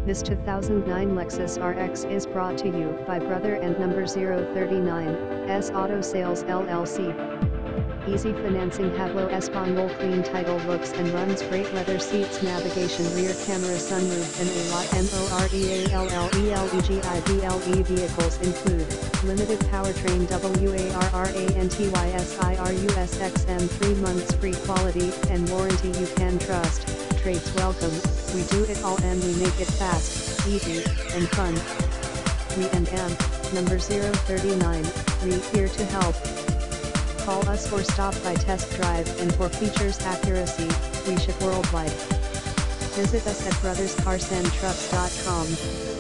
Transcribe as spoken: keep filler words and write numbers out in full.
This two thousand nine Lexus R X is brought to you by Brother and Number zero three nine, S Auto Sales L L C. Easy financing Hablo Espanol clean title looks and runs great leather seats navigation rear camera sunroof and a lot MOREALLELEGIVLE vehicles include limited powertrain WARRANTYSIRUSXM three months free quality and warranty you can trust, trades welcome, we do it all and we make it fast, easy, and fun. We and am, number zero three nine, we here to help. Call us or stop by test drive and for features accuracy, we ship worldwide. Visit us at brothers cars and trucks dot com.